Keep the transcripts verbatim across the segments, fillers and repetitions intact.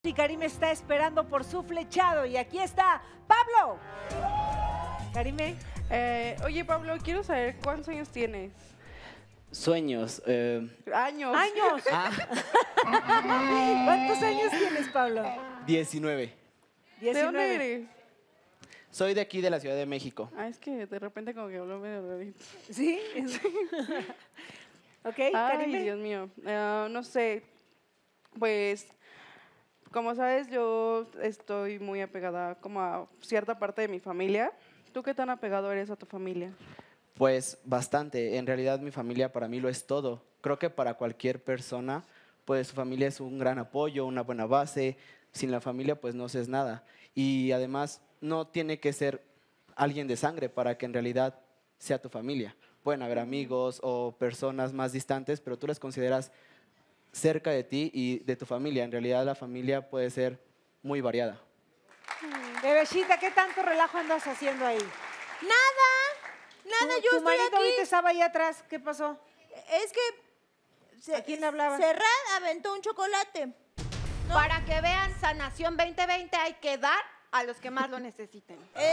y Karime está esperando por su flechado. Y aquí está Pablo. Karime. Eh, oye, Pablo, quiero saber cuántos años tienes. Sueños. Eh... Años. Años. Ah. ¿Cuántos años tienes, Pablo? diecinueve. ¿De dónde eres? Soy de aquí, de la Ciudad de México. Ah, es que de repente como que habló medio rarito. ¿Sí? Ok, Ay, Karime. Dios mío. Uh, no sé, pues, como sabes, yo estoy muy apegada como a cierta parte de mi familia. ¿Tú qué tan apegado eres a tu familia? Pues bastante. En realidad mi familia para mí lo es todo. Creo que para cualquier persona, pues su familia es un gran apoyo, una buena base. Sin la familia, pues no se es nada. Y además, no tiene que ser alguien de sangre para que en realidad sea tu familia. Pueden haber amigos o personas más distantes, pero tú las consideras cerca de ti y de tu familia. En realidad, la familia puede ser muy variada. Bebecita, ¿qué tanto relajo andas haciendo ahí? Nada, nada, ¿Tu, yo tu estoy manito aquí. ahorita estaba ahí atrás? ¿Qué pasó? Es que... Se, ¿A quién le hablabas? Serrat aventó un chocolate. ¿No? Para que vean, Sanación veinte veinte hay que dar a los que más lo necesiten. Eh,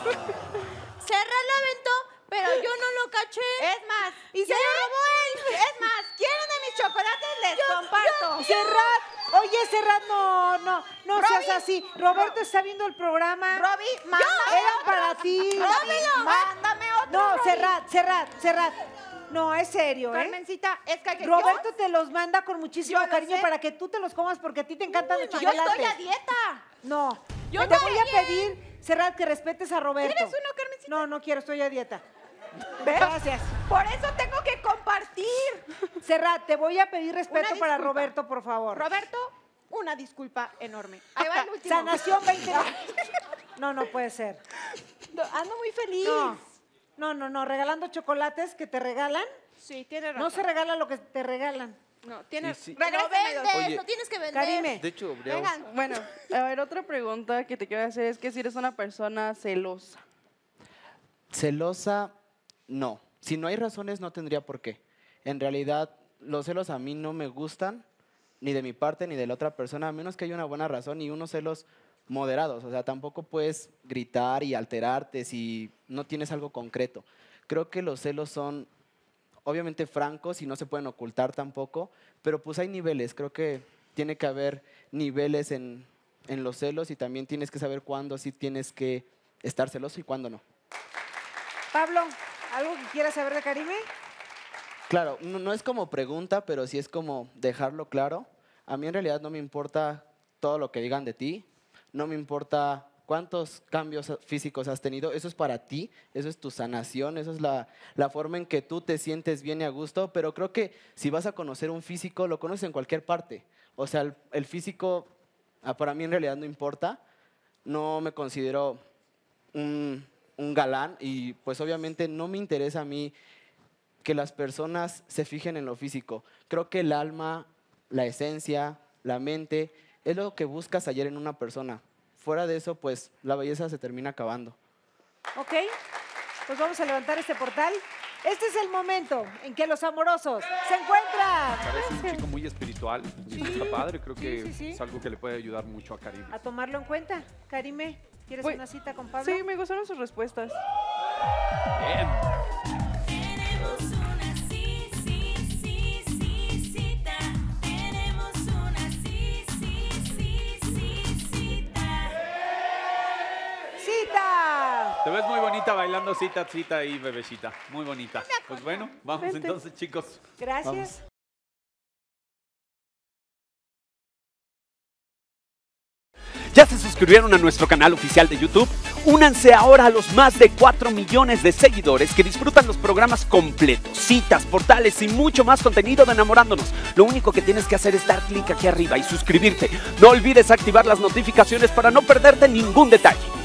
Serrat la aventó, pero yo no lo caché. Es más, y se ¿qué? lo robó él. Es más, ¿quieren de mis chocolates? Les Yo- comparto. Serrat, oye, Serrat, no, no, no seas Robbie, así. Roberto está viendo el programa. Robbie, mándame Era otro. para ti. Robbie, mándame otro. No, Robbie. Serrat, Serrat, Serrat. No, es serio, ¿eh? Carmencita, es que, que Roberto te los manda con muchísimo Yo lo cariño sé. para que tú te los comas porque a ti te encantan Uy, los ma, yo chocolates. estoy a dieta. No, Yo te voy a también. pedir, Serrat, que respetes a Roberto. ¿Quieres uno, Carmencita? No, no quiero, estoy a dieta. Gracias. Por eso tengo que compartir. Serrat, te voy a pedir respeto Una para disculpa. Roberto, por favor. Roberto, una disculpa enorme. Ahí va el último. Sanación veinte. No, no puede ser. Ando muy feliz. No, no, no, no. Regalando chocolates que te regalan. Sí, tiene razón. No se regala lo que te regalan. No, tiene Sí, sí. Pero Regrésenme los- vende, Oye. no tienes que vender. Karime. De hecho, Briao, Vengan. Bueno, a ver, otra pregunta que te quiero hacer es que si eres una persona celosa. Celosa, no. Si no hay razones, no tendría por qué. En realidad, los celos a mí no me gustan, ni de mi parte ni de la otra persona, a menos que haya una buena razón y unos celos moderados. O sea, tampoco puedes gritar y alterarte si no tienes algo concreto. Creo que los celos son obviamente francos y no se pueden ocultar tampoco, pero pues hay niveles. Creo que tiene que haber niveles en, en los celos y también tienes que saber cuándo sí tienes que estar celoso y cuándo no. Pablo, ¿algo que quieras saber de Karime? Claro, no, no es como pregunta, pero sí es como dejarlo claro. A mí en realidad no me importa todo lo que digan de ti, no me importa cuántos cambios físicos has tenido, eso es para ti, eso es tu sanación, eso es la, la forma en que tú te sientes bien y a gusto, pero creo que si vas a conocer un físico, lo conoces en cualquier parte. O sea, el, el físico ah, para mí en realidad no importa, no me considero un, un galán y pues obviamente no me interesa a mí que las personas se fijen en lo físico. Creo que el alma, la esencia, la mente, es lo que buscas hallar en una persona. Fuera de eso, pues la belleza se termina acabando. Ok, pues vamos a levantar este portal. Este es el momento en que los amorosos se encuentran. parece un chico muy espiritual y eso está padre. Creo sí, que sí, sí. es algo que le puede ayudar mucho a Karime. A tomarlo en cuenta. Karime, ¿quieres Pues, una cita con Pablo? Sí, me gustaron sus respuestas. Bien. Tenemos una sí, sí, sí, sí, cita. Tenemos una sí, sí, sí, sí, cita. ¡Cita! Te ves muy bonita bailando cita, cita ahí, bebecita. Muy bonita. Pues bueno, vamos Vente. entonces, chicos. Gracias. Vamos. ¿Ya se suscribieron a nuestro canal oficial de YouTube? Únanse ahora a los más de cuatro millones de seguidores que disfrutan los programas completos, citas, portales y mucho más contenido de Enamorándonos. Lo único que tienes que hacer es dar clic aquí arriba y suscribirte. No olvides activar las notificaciones para no perderte ningún detalle.